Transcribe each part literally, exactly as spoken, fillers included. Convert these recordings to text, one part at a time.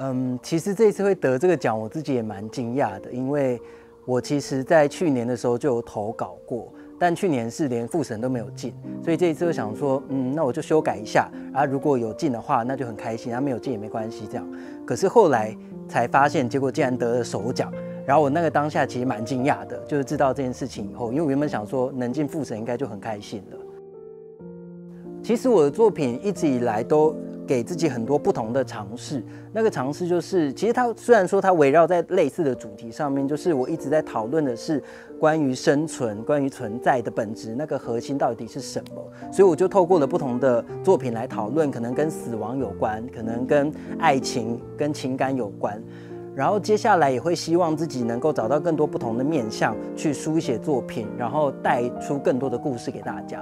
嗯，其实这一次会得这个奖，我自己也蛮惊讶的，因为我其实在去年的时候就有投稿过，但去年是连复审都没有进，所以这一次我想说，嗯，那我就修改一下，啊，如果有进的话，那就很开心；，啊，没有进也没关系，这样。可是后来才发现，结果竟然得了首奖，然后我那个当下其实蛮惊讶的，就是知道这件事情以后，因为我原本想说能进复审应该就很开心了。其实我的作品一直以来都给自己很多不同的尝试，那个尝试就是，其实它虽然说它围绕在类似的主题上面，就是我一直在讨论的是关于生存、关于存在的本质，那个核心到底是什么？所以我就透过了不同的作品来讨论，可能跟死亡有关，可能跟爱情、跟情感有关。然后接下来也会希望自己能够找到更多不同的面向去书写作品，然后带出更多的故事给大家。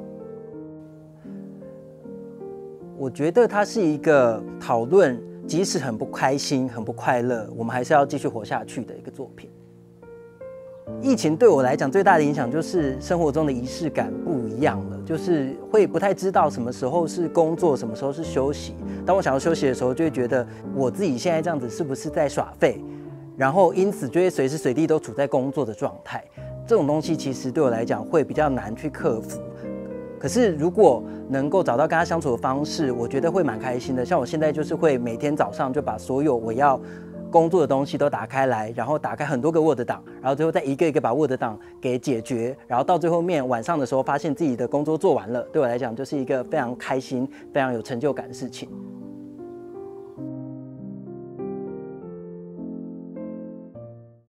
我觉得它是一个讨论，即使很不开心、很不快乐，我们还是要继续活下去的一个作品。疫情对我来讲最大的影响就是生活中的仪式感不一样了，就是会不太知道什么时候是工作，什么时候是休息。当我想要休息的时候，就会觉得我自己现在这样子是不是在耍废，然后因此就会随时随地都处在工作的状态。这种东西其实对我来讲会比较难去克服。可是如果能够找到跟他相处的方式，我觉得会蛮开心的。像我现在就是会每天早上就把所有我要工作的东西都打开来，然后打开很多个 Word 档，然后最后再一个一个把 Word 档给解决，然后到最后面晚上的时候发现自己的工作做完了，对我来讲就是一个非常开心、非常有成就感的事情。